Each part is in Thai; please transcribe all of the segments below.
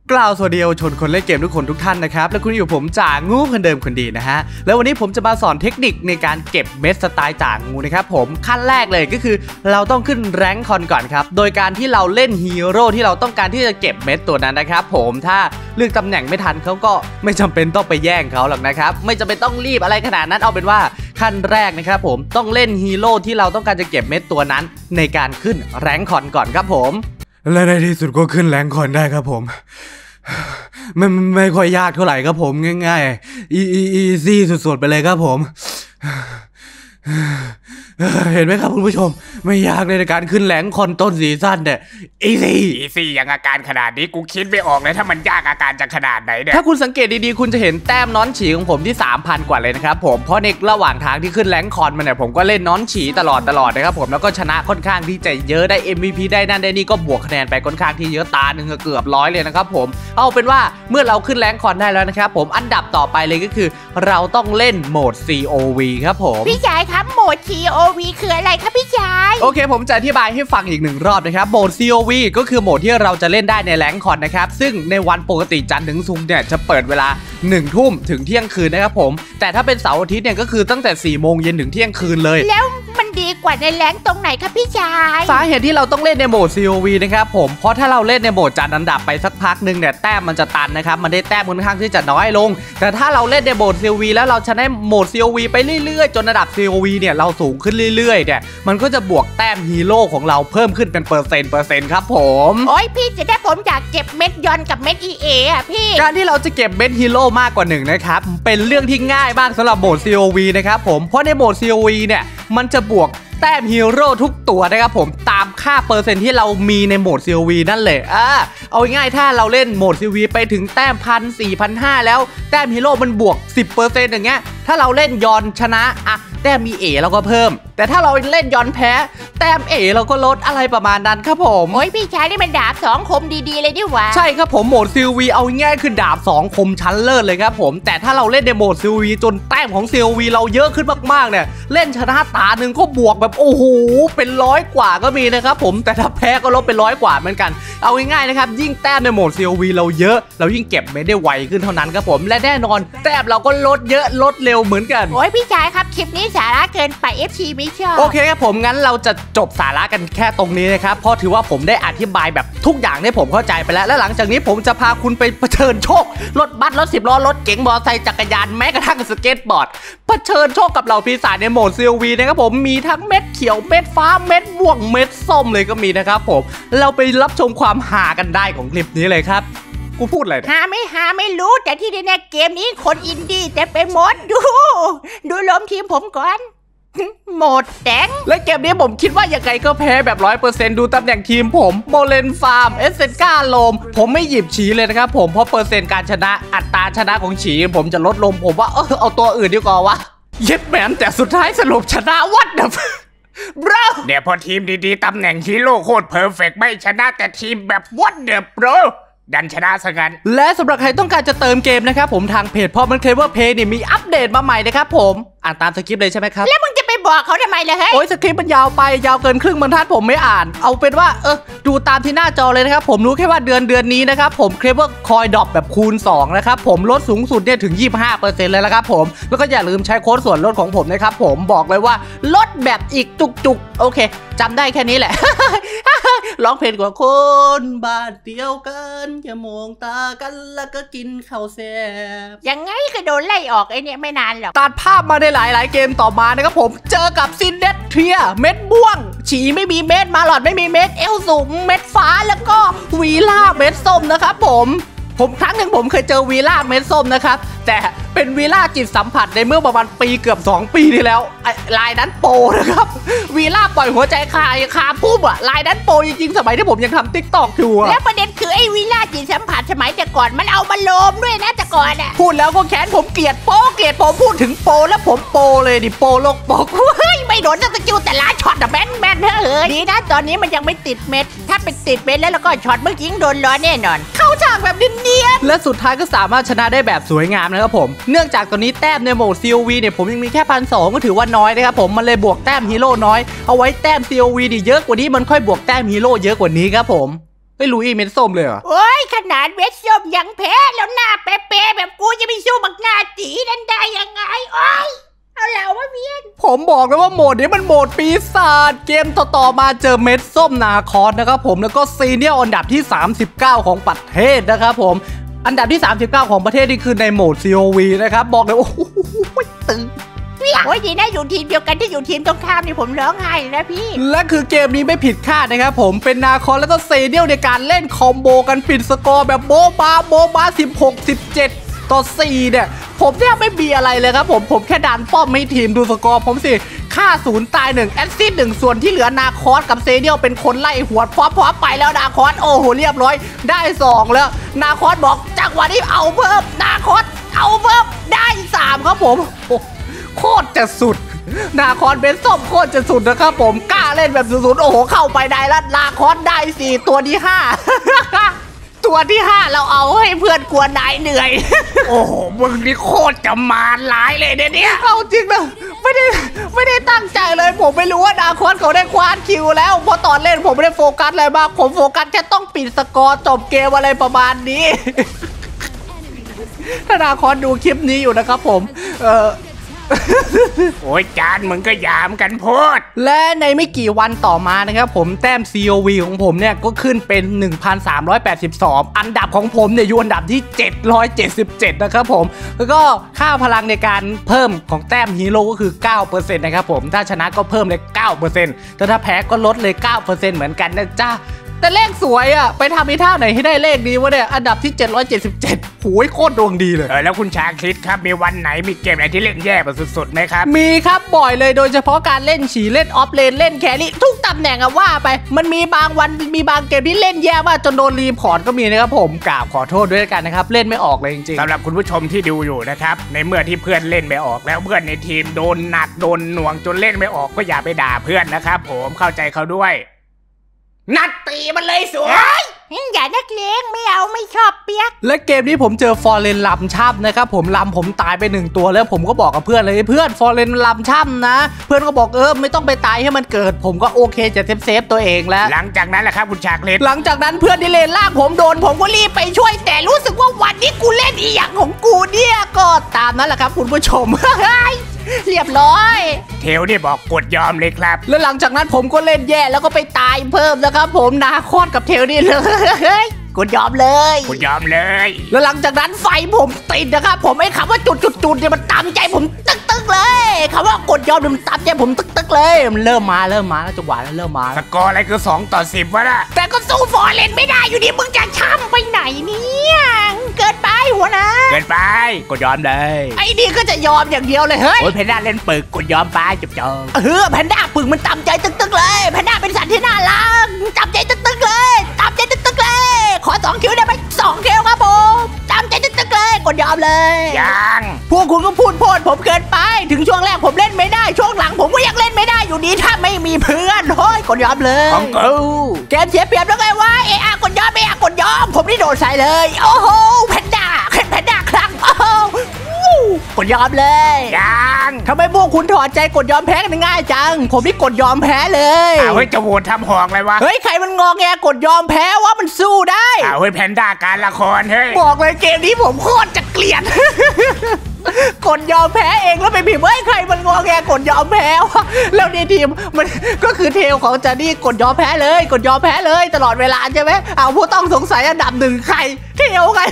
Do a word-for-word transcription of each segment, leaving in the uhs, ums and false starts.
กล่าวสวัสดีเยาวชนคนเล่นเกมทุกคนทุกท่านนะครับและคุณอยู่ผมจ่างูคนเดิมคนดีนะฮะแล้ววันนี้ผมจะมาสอนเทคนิคในการเก็บเม็ดสไตล์จ่างูนะครับผมขั้นแรกเลยก็คือเราต้องขึ้นแรงค์คอนก่อนครับโดยการที่เราเล่นฮีโร่ที่เราต้องการที่จะเก็บเม็ดตัวนั้นนะครับผมถ้าเลือกตำแหน่งไม่ทันเขาก็ไม่จำเป็นต้องไปแย่งเขาหรอกนะครับไม่จำเป็นต้องรีบอะไรขนาดนั้นเอาเป็นว่าขั้นแรกนะครับผมต้องเล่นฮีโร่ที่เราต้องการจะเก็บเม็ดตัวนั้นในการขึ้นแรงค์คอนก่อนครับผมและในที่สุดก็ขึ้นแรงค์คอนได้ครับผมไม่ไม่ค่อยยากเท่าไหร่ครับผมง่ายๆอีอีอีซี่สุดๆไปเลยครับผมเห็นไหมครับคุณผู้ชมไม่ยากเลยในการขึ้นแรงคอนต้นซีซั่นเนี่ยอีซี่อีซี่อย่างอาการขนาดนี้กูคิดไม่ออกเลยถ้ามันยากอาการจะขนาดไหนเนี่ยถ้าคุณสังเกตดีๆคุณจะเห็นแต้มน้อนฉีของผมที่ สามพัน กว่าเลยนะครับผมเพราะในระหว่างทางที่ขึ้นแรงคอนมันเนี่ยผมก็เล่นน้อนฉีตลอดตลอดนะครับผมแล้วก็ชนะค่อนข้างที่จะเยอะได้ เอ็ม วี พี ได้นั่นได้นี่ก็บวกคะแนนไปค่อนข้างที่เยอะตาหนึ่งเกือบร้อยเลยนะครับผมเอาเป็นว่าเมื่อเราขึ้นแรงคอนได้แล้วนะครับผมอันดับต่อไปเลยก็คือเราต้องเล่นโหมด ซี โอ วี ครับผมพี่ชายครับโหมด ซี โอ วี คืออะไรครับพี่ชายโอเคผมจะอธิบายให้ฟังอีกหนึ่งรอบนะครับโหมด ซี โอ วี ก็คือโหมดที่เราจะเล่นได้ในแรงคอนนะครับซึ่งในวันปกติจันทร์ถึงศุกร์เนี่ยจะเปิดเวลาหนึ่งทุ่มถึงเที่ยงคืนนะครับผมแต่ถ้าเป็นเสาร์อาทิตย์เนี่ยก็คือตั้งแต่สี่โมงเย็นถึงเที่ยงคืนเลยแล้วมันดีกว่าในแรงตรงไหนครับพี่ชายสาเหตุที่เราต้องเล่นในโหมด ซี โอ วี นะครับผมเพราะถ้าเราเล่นในโหมดจันทร์อันดับไปสักพักนึงเนี่ยแต้มมันจะตันนะครับมันได้แต้มค่อนข้างที่จะน้อยลงแต่ถ้าเราเล่นในโหมด ซี โอ วี แล้วเราชนะโหมด ซี โอ วี ไปเรื่อยๆจนระดับ ซี โอ วี เนี่ยเราสูงขึ้นเรื่อยๆเนี่ยมันก็จะบวกแต้มฮีโร่ของเราเพิ่มขึ้นเป็นเปอร์เซ็นต์เปอร์เซ็นต์ครับผมโอ้ยพี่จะได้ผมอยากเก็บเม็ดยอนกับเม็ด อี เอ อ่ะพี่การที่เราจะเก็บเม็ดฮีโร่มากกว่าหนึ่งนะครับเป็นเรื่องที่ง่ายมากสำหรับโหมด ซี โอ วี นะครับผมเพราะในโหมด ซี โอ วี เนี่ยมันจะบวกแต้มฮีโร่ทุกตัวนะครับผมตามค่าเปอร์เซ็นต์ที่เรามีในโหมด ซี โอ วี นั่นแหละอ่าเอาง่ายถ้าเราเล่นโหมด ซี โอ วี ไปถึงแต้มพันสี่พันห้าแล้วแต้มฮีโร่มันบวก สิบเปอร์เซ็นต์ อย่างเงี้ยถ้าเราเล่นยอนชนะอะแต้มมีเอเราก็เพิ่มแต่ถ้าเราเล่นยอนแพ้แต้มเอเราก็ลดอะไรประมาณนั้นครับผมโอ้ยพี่ชายนี่มันดาบสองคมดีๆเลยดิวะใช่ครับผมโหมด ซี โอ วี เอาง่ายคือดาบสองคมชั้นเลิศเลยครับผมแต่ถ้าเราเล่นในโหมด ซี โอ วี จนแต้มของ ซี โอ วี เราเยอะขึ้นมากๆเนี่ยเล่นชนะตาหนึ่งก็บวกแบบโอ้โหเป็นร้อยกว่าก็มีนะครับผมแต่ถ้าแพ้ก็ลดเป็นร้อยกว่าเหมือนกันเอาง่ายๆนะครับยิ่งแต้มในโหมด ซี โอ วี เราเยอะเรายิ่งเก็บไม่ได้ไวขึ้นเท่านั้นครับผมและแน่นอนแต้มเราก็ลดเยอะลดเร็วเหมือนกันโอ้ยพี่ชายครับคลิปนี้สาระเกินไป เอฟ ซี ไม่ชอบโอเคครับผมงั้นเราจะจบสาระกันแค่ตรงนี้นะครับเพราะถือว่าผมได้อธิบายแบบทุกอย่างที่ผมเข้าใจไปแล้วและหลังจากนี้ผมจะพาคุณไปเผชิญโชครถบัสรถสิบล้อรถเก๋งมอเตอร์ไซค์จักรยานแม้กระทั่งสเก็ตบอร์ดเผชิญโชคกับเหล่าปีศาจในโหมด ซี โอ วี นะครับผมมีทั้งเม็ดเขียวเม็ดฟ้าเม็ดม่วงเม็ดส้มเลยก็มีนะครับผมเราไปรับชมความหากันได้ของคลิปนี้เลยครับกูพูดอะไรหาไม่หาไม่รู้แต่ที่แน่ๆเกมนี้คนอินดี้แต่ไปหมดดูดูล้มทีมผมก่อนหมดแดงและเกมนี้ผมคิดว่ายังไงก็แพ้แบบ ร้อยเปอร์เซ็นต์ ดูตำแหน่งทีมผมโมเลนฟาร์มเอสเซนกาโลมผมไม่หยิบฉีเลยนะครับผมเพราะเปอร์เซ็นต์การชนะอัตราชนะของฉีผมจะลดลงผมว่าเออเอาตัวอื่นดีกว่าวะเย็ดแมนแต่สุดท้ายสรุปชนะวัดนะบรเนี่ยพอทีมดีๆตำแหน่งฮีโร่โคตรเพอร์เฟกต์ไม่ชนะแต่ทีมแบบวัดเดอะโปรดันชนะซะงั้นและสำหรับใครต้องการจะเติมเกมนะครับผมทางเพจพอมันเคลเวอร์เพย์เนี่ยมีอัปเดตมาใหม่นะครับผมอ่านตามสคริปต์เลยใช่ไหมครับแล้วมึงจะไปบอกเขาทำไมล่ะเฮ้ยโอ้ยสคริปต์มันยาวไปยาวเกินครึ่งบรรทัดผมไม่อ่านเอาเป็นว่าเออดูตามที่หน้าจอเลยนะครับผมรู้แค่ว่าเดือนเดือนนี้นะครับผมเคลเวอร์คอยดรอปแบบคูณสองนะครับผมลดสูงสุดเนี่ยถึง ยี่สิบห้าเปอร์เซ็นต์ เลยละครับผมแล้วก็อย่าลืมใช้โค้ดส่วนลดของผมนะครับผมบอกเลยว่าลดแบบอีกจุกๆโอเคจำได้แค่นี้แหละ ร้องเพลงกว่าคนบ้านเดียวกันจะมองตากันแล้วก็กินข้าวแซ่บยังไงก็โดนไล่ออกไอเนี่ยไม่นานหรอกตัดภาพมาในหลายๆเกมต่อมานะครับผมเจอกับซินเดเทียเม็ดม่วงฉีไม่มีเม็ดมาหลอดไม่มีเม็ดเอลสูงเม็ดฟ้าแล้วก็วีล่าเม็ดส้มนะครับผมผมครั้งหนึ่งผมเคยเจอวีล่าเม็ดส้มนะครับแต่เป็นวีล่าจิตสัมผัสในเมื่อประมาณปีเกือบสองปีที่แล้วลายนั้นโปนะครับวีล่าปล่อยหัวใจคายคาพุ่มอะลายนั้นโปจริงๆสมัยที่ผมยังทำติ๊กต็อกอยู่แล้วประเด็นคือไอ้วีล่าจิตสัมผัสสมัยแต่ก่อนมันเอามาโลมด้วยนะแต่ก่อนอะพูดแล้วก็แค้นผมเกลียดโปเกลียดผมพูดถึงโปแล้วผมโปเลยดิโปโลกโปเฮ้ยไม่โดนสกิลแต่ละช็อตอะแมนแมนเฮ้ยดีนะตอนนี้มันยังไม่ติดเม็ดถ้าเป็นติดเม็ดแล้วแล้วก็ช็อตเมื่อกี้โดนล้อแน่นอนเข้าฉากแบบเนียนและสุดท้ายก็สามารถชนะได้แบบสวยงามนะครับผมเนื่องจากตอนนี้แต้มในโหมด ซี โอ วี เนี่ยผมยังมีแค่พันสองก็ถือว่าน้อยนะครับผมมันเลยบวกแต้มฮีโร่น้อยเอาไว้แต้ม ซี โอ วี ดิเยอะกว่านี้มันค่อยบวกแต้มฮีโร่เยอะกว่านี้ครับผมไอ้ลุยเม็ดส้มเลยเหรอโอ้ยขนาดเม็ดส้มยังแพ้แล้วหน้าเป๊ะๆแบบกูจะไปสู้บักหน้าจีนั่นได้ยังไงโอ้ยเอาแล้วว่าเวียนผมบอกเลยว่าโหมดนี้มันโหมดปีศาจเกมต่อๆมาเจอเม็ดส้มนาคอสนะครับผมแล้วก็ซีเนียลอันดับที่สามสิบเก้าของประเทศนะครับผมอันดับที่สามสิบเก้าของประเทศนี่คือในโหมด ซี โอ วี นะครับบอกเลยโอ้โหตึงโอ้ยดีนะอยู่ทีมเดียวกันที่อยู่ทีมตรงข้ามนี่ผมร้องไห้นะพี่และคือเกมนี้ไม่ผิดคาดนะครับผมเป็นนาคอสแล้วก็ซีเนียลในการเล่นคอมโบกันปิดสกอร์แบบโบบาโบบาสิบหก สิบเจ็ดต่อสี่เนี่ยผมแทบไม่มีอะไรเลยครับผมผมแค่ดันป้อมให้ทีมดูสกอร์ผมสิฆ่าศูนย์ตายหนึ่งแอสซิสต์หนึ่งส่วนที่เหลือนาคอสกับเซเดียลเป็นคนไล่หัวพอพอไปแล้วนาคอสโอ้โหเรียบร้อยได้สองแล้วนาคอสบอกจังหวะนี้เอาเพิ่มนาคอสเอาเพิ่มได้สามครับผมโคตรจะสุดนาคอสเป็นส้มโคตรจะสุดนะครับผมกล้าเล่นแบบสุดๆโอ้โหเข้าไปได้แล้วนาคอสได้สี่ตัวที่ห้าตัวที่ห้าเราเอาให้เพื่อนกลัวนายเหนื่อยโอ้โหมึงนี่โคตรจะมาร้ายเลยเนี่ยเอาจริงนะไม่ได้ไม่ได้ตั้งใจเลยผมไม่รู้ว่านาคอสเขาได้คว้าคิวแล้วเพราะตอนเล่นผมไม่ได้โฟกัสอะไรมากผมโฟกัสแค่ต้องปิดสกอร์จบเกมอะไรประมาณนี้ถ้านาคอสดูคลิปนี้อยู่นะครับผมเออโอ้ยจานมึงก็ยามกันโพดและในไม่กี่วันต่อมานะครับผมแต้ม ซี โอ วี ของผมเนี่ยก็ขึ้นเป็น หนึ่งพันสามร้อยแปดสิบสอง อันดับของผมเนี่ยอยู่อันดับที่เจ็ดร้อยเจ็ดสิบเจ็ดนะครับผมแล้วก็ค่าพลังในการเพิ่มของแต้มฮีโร่ก็คือ เก้าเปอร์เซ็นต์ นะครับผมถ้าชนะก็เพิ่มเลย เก้าเปอร์เซ็นต์ แต่ถ้าแพ้ก็ลดเลย เก้าเปอร์เซ็นต์ เหมือนกันนะจ้าแต่เลขสวยอ่ะไปทำอีท่าไหนให้ได้เลขนี้วะเนี่ยอันดับที่เจ็ดร้อยเจ็ดสิบเจ็ดโหยโคตรดวงดีเลยเออแล้วคุณชาคริสครับมีวันไหนมีเกมไหนที่เล่นแย่แบบสุดๆไหมครับมีครับบ่อยเลยโดยเฉพาะการเล่นฉีเล่นออฟเลนเล่นแครี่ทุกตำแหน่งอะว่าไปมันมีบางวันมีบางเกมที่เล่นแย่มากจนโดนรีพอร์ตก็มีนะครับผมกราบขอโทษด้วยกันนะครับเล่นไม่ออกเลยจริงๆสำหรับคุณผู้ชมที่ดูอยู่นะครับในเมื่อที่เพื่อนเล่นไม่ออกแล้วเพื่อนในทีมโดนหนักโดนหน่วงจนเล่นไม่ออกก็อย่าไปด่าเพื่อนนะครับผมเข้าใจเขาด้วยนัดตีมันเลยสวยอย่านักเลงไม่เอาไม่ชอบเปียกและเกมนี้ผมเจอฟอร์เรนลำช่ำนะครับผมลำผมตายไปหนึ่งตัวแล้วผมก็บอกกับเพื่อนเลยเพื่อนฟอร์เรนลำช่ำนะเพื่อนก็บอกเออไม่ต้องไปตายให้มันเกิดผมก็โอเคจะเซฟเซฟตัวเองแล้วหลังจากนั้นแหละครับคุณชากเลนหลังจากนั้นเพื่อนที่เลนล่างผมโดนผมก็รีบไปช่วยแต่รู้สึกว่าวันนี้กูเล่นอีหยังของกูเนี่ยก็ตามนั้นแหละครับคุณผู้ชมเรียบร้อยเทลนี่บอกกดยอมเลยครับแล้วหลังจากนั้นผมก็เล่นแย่แล้วก็ไปตายเพิ่มนะครับผมนาคอสกับเทลนี่เลยกดยอมเลยกดยอมเลยแล้วหลังจากนั้นไฟผมติดนะครับผมไอ้คำว่าจุดจุดจุดเนี่ยมันตามใจผมตึกตึกเลยคำว่ากดยอมมันตามใจผมตึกตึกเลยมันเริ่มมาเริ่มมาแล้วจังหวะแล้วเริ่มมาสกอร์อะไรคือสองต่อสิบวะน่ะแต่ก็สู้ฟอร์เรนไม่ได้อยู่ดีมึงจะช้ำไปไหนเนี่ยเกินไปหัวนะเกินไปกดยอมเลยไอ้นี่ก็จะยอมอย่างเดียวเลยเฮ้ยโอ้ยแพนด้าเล่นปึกกดยอมไปจบจบเออแพนด้าปึกมันตามใจตึกตึกเลยแพนด้าเป็นสัตว์ที่น่ารักตามใจตึกตึกเลยตามใจตึกตึกเลยขอสองคิวได้ไหมสองคิวครับผมตามใจตึกๆเลยกดยอมเลยยังพวกคุณก็พูดโพดผมเกินไปถึงช่วงแรกผมเล่นไม่ได้ช่วงหลังผมก็ยังเล่นไม่ได้อยู่ดีถ้าไม่มีเพื่อนเฮ้ยกดยอมเลยของกูเกมเสียเปรียบแล้วไงวะเอะกดยอมเอะกดยอมผมนี่โดนใส่เลยโอ้โหแพนด้าแพนด้าครั้งโอ้โหกดยอมเลยยังทำไมพวกคุณถอดใจกดยอมแพ้กันง่ายจังผมนี่กดยอมแพ้เลยอ้าวเฮ้ยจะโหวตทำหอกเลยวะเฮ้ยใครมันงอแงกดยอมแพ้ว่ามันสู้ได้อ้าวเฮ้ยแพนด้าการละครเฮ้ยบอกเลยเกมนี้ผมโคตรจะเกลียดกดยอมแพ้เองแล้วไปพิมพ์ว่าใครมันงอแงกดยอมแพ้วะแล้วในทีมมันก็คือเทลของจานี่กดยอมแพ้เลยกดยอมแพ้เลยตลอดเวลาใช่ไหมเอาผู้ต้องสงสัยอันดับหนึ่งใครเทลไง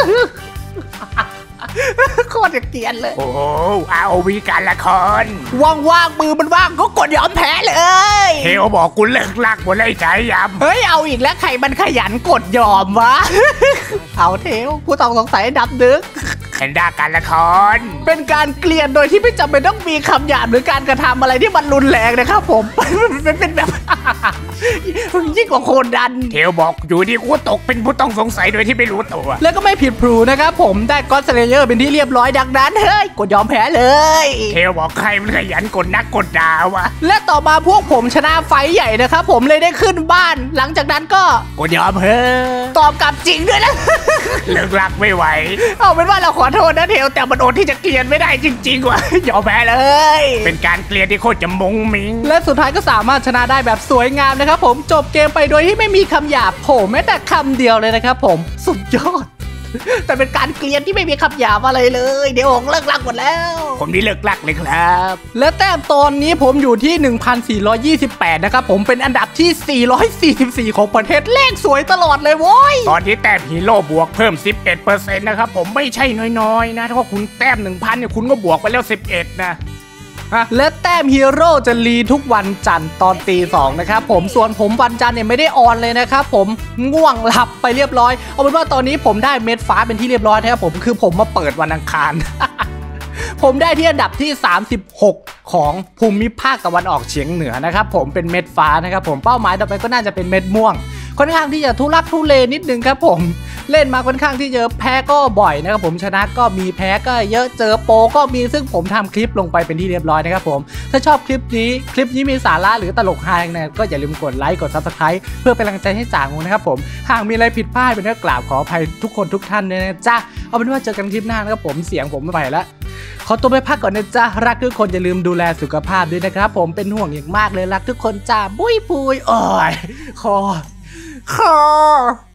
โคตรเกลียดเลยโอ้โหอาโอวีการละครว่างๆมือมันว่างก็กดยอมแพ้เลยเทลบอกกูเลิกลักหมดเลยใจยำเฮ้ยเอาอีกแล้วใครมันขยันกดยอมวะเอาเทลผู้ต้องสงสัยดับดึกแพนด้าการละครเป็นการเกลียดโดยที่ไม่จำเป็นต้องมีคำหยาบหรือการกระทำอะไรที่มันรุนแรงนะครับผมเป็นเป็นแบบยิ่งกว่าโคนดันเทลบอกอยู่ดีกูตกเป็นผู้ต้องสงสัยโดยที่ไม่รู้ตัวแล้วก็ไม่ผิดพลูนะครับผมได้ก็อดสเลเยอร์เป็นที่เรียบร้อยดังนั้นเฮ้ยกดยอมแพ้เลยเทลบอกใครมันขยันกดนักกดดาวะและต่อมาพวกผมชนะไฟใหญ่นะครับผมเลยได้ขึ้นบ้านหลังจากนั้นก็กดยอมเฮ้ตอบกลับจริงด้วยนะเลิกรักไม่ไหวเอาเป็นว่าเราขอโทษนะเทลแต่มันอดที่จะเกลียนไม่ได้จริงๆว่ะยอมแพ้เลยเป็นการเกลียดที่โคตรจะมุงมิงและสุดท้ายก็สามารถชนะได้แบบสวยงามนะครับผมจบเกมไปโดยที่ไม่มีคำหยาบโผล่แม้แต่คำเดียวเลยนะครับผมสุดยอด แต่เป็นการเกลียนที่ไม่มีคำหยาบอะไรเลยเดี๋ยวผมเลิกลักหมดแล้วผมนี่เลิกลักเลยครับและแต้มตอนนี้ผมอยู่ที่ หนึ่งพันสี่ร้อยยี่สิบแปด นะครับผมเป็นอันดับที่ สี่ร้อยสี่สิบสี่ ของประเทศเลขสวยตลอดเลยโว้ยตอนที่แต้มฮีโร่บวกเพิ่ม สิบเอ็ดเปอร์เซ็นต์ นะครับผมไม่ใช่น้อยๆนะถ้าคุณแต้ม หนึ่งพัน เนี่ยคุณก็บวกไปแล้ว สิบเอ็ด นะและแต้มฮีโร่จะรีทุกวันจันทร์ตอนตีสองนะครับผมส่วนผมวันจันทร์เนี่ยไม่ได้ออนเลยนะครับผมง่วงหลับไปเรียบร้อยเอาเป็นว่าตอนนี้ผมได้เม็ดฟ้าเป็นที่เรียบร้อยนะครับผมคือผมมาเปิดวันอังคาร ผมได้ที่อันดับที่สามสิบหกของภูมิภาคตะวันออกเฉียงเหนือนะครับผมเป็นเม็ดฟ้านะครับผมเป้าหมายต่อไปก็น่าจะเป็นเม็ดม่วงค่อนข้างที่จะทุลักทุเลนิดนึงครับผมเล่นมาค่อนข้างที่จะแพ้ก็บ่อยนะครับผมชนะก็มีแพ้ก็เยอะเจอโปก็มีซึ่งผมทำคลิปลงไปเป็นที่เรียบร้อยนะครับผมถ้าชอบคลิปนี้คลิปนี้มีสาระหรือตลกฮาอย่างไรก็อย่าลืมกดไลค์กด ซับสไครบ์ เพื่อเป็นกำลังใจให้จ่างูนะครับผมหากมีอะไรผิดพลาดเป็นเรื่องกล่าวขออภัยทุกคนทุกท่านด้วยนะจ๊ะเอาเป็นว่าเจอกันคลิปหน้านะครับผมเสียงผมไม่ไหวแล้วขอตัวไปพักก่อนนะจ๊ะรักทุกคนอย่าลืมดูแลสุขภาพด้วยนะครับผมเป็นห่วงอย่างมากเลยรักทุกคนจ้าบุยปุยโอ้ยคอคอ